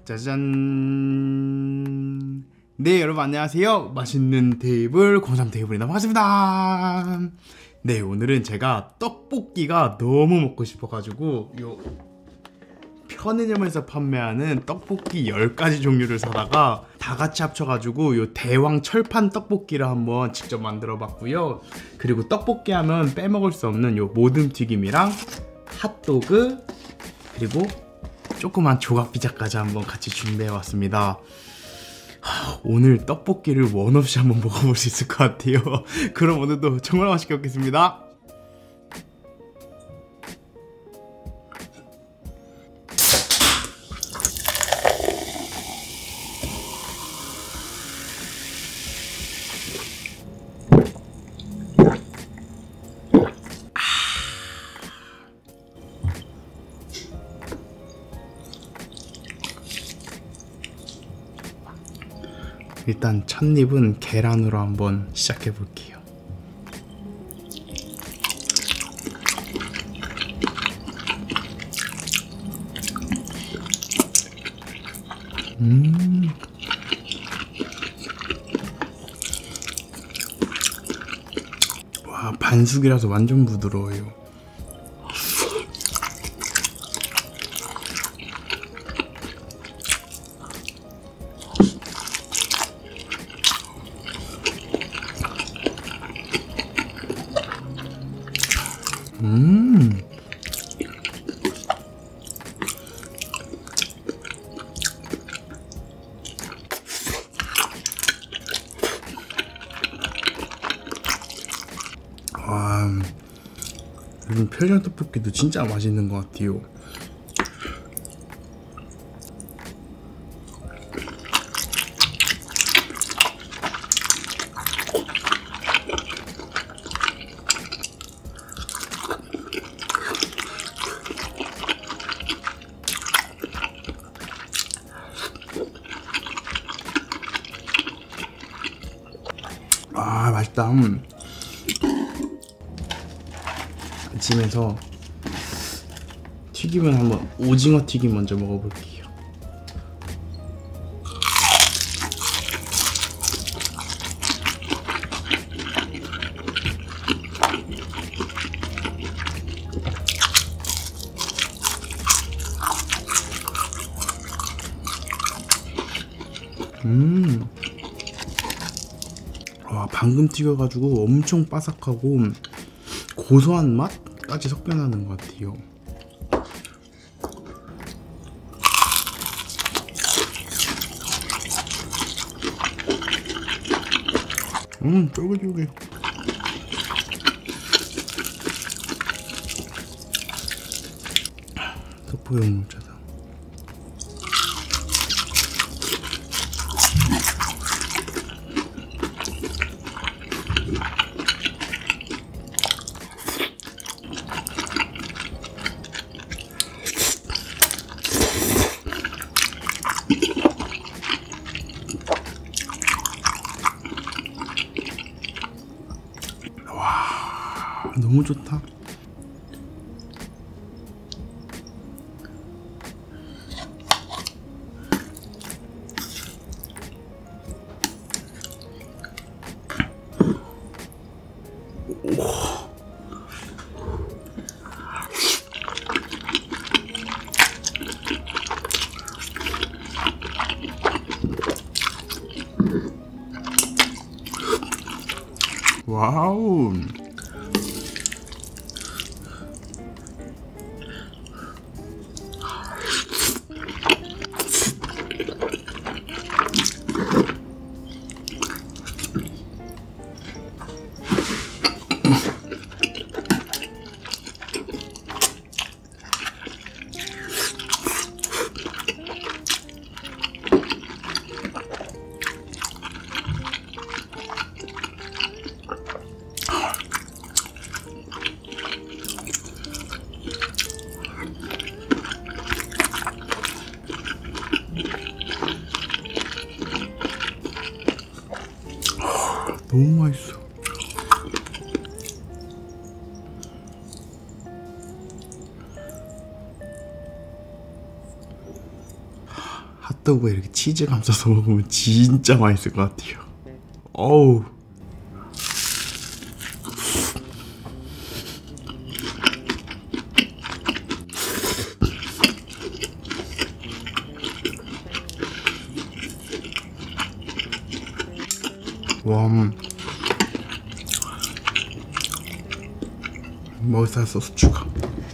짜잔. 네, 여러분 안녕하세요. 맛있는 테이블 곰삼 테이블이나 반갑습니다. 네, 오늘은 제가 떡볶이가 너무 먹고 싶어가지고 요 편의점에서 판매하는 떡볶이 10가지 종류를 사다가 다 같이 합쳐가지고 요 대왕 철판 떡볶이를 한번 직접 만들어 봤고요. 그리고 떡볶이 하면 빼먹을 수 없는 요 모듬튀김이랑 핫도그, 그리고 조그만 조각 피자까지 한번 같이 준비해 왔습니다. 오늘 떡볶이를 원 없이 한번 먹어볼 수 있을 것 같아요. 그럼 오늘도 정말 맛있게 먹겠습니다. 일단 첫 입은 계란으로 한번 시작해 볼게요. 와, 반숙이라서 완전 부드러워요. 와, 요즘 편의점 떡볶이도 진짜 맛있는 것 같아요. 아, 맛있다. 아침에서 튀김은 한번 오징어 튀김 먼저 먹어볼게요. 와, 방금 튀겨가지고 엄청 바삭하고 고소한 맛까지 섞여나는 것 같아요. 쫄깃쫄깃. 석포용 물차다. 너무 좋다. 와우. 너무 맛있어. 핫도그에 이렇게 치즈 감싸서 먹으면 진짜 맛있을 것 같아요. 어우. 와, 머리살 소스 추가.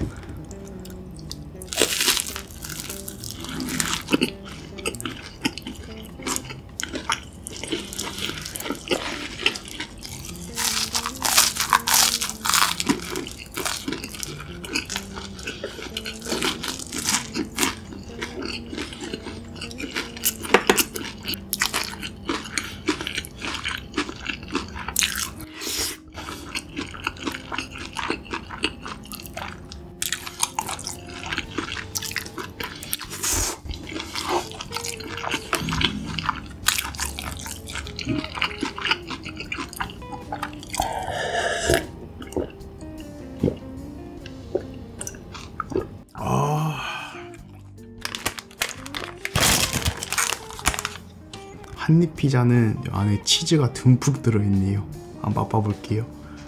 한입 피자는 안에 치즈가 듬뿍 들어있네요. 한번 맛봐볼게요.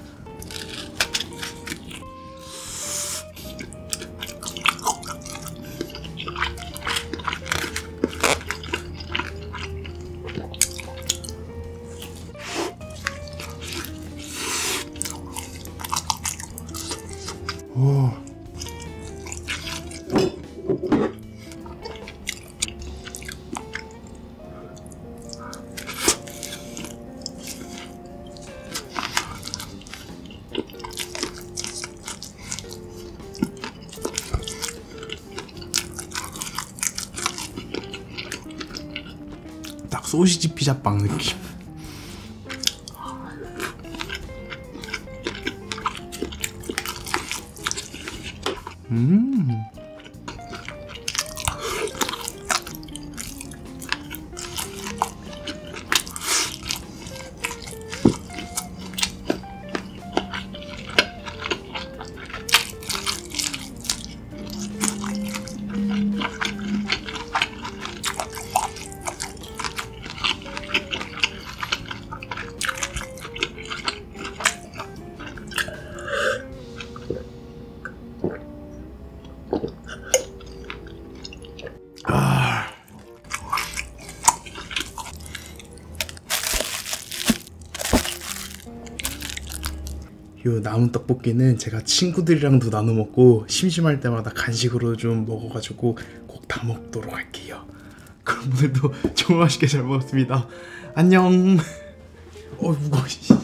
오. 딱 소시지 피자빵 느낌. 요 남은 떡볶이는 제가 친구들이랑도 나눠 먹고 심심할 때마다 간식으로 좀 먹어가지고 꼭 다 먹도록 할게요. 그럼 오늘도 정말 맛있게 잘 먹었습니다. 안녕. 무거워.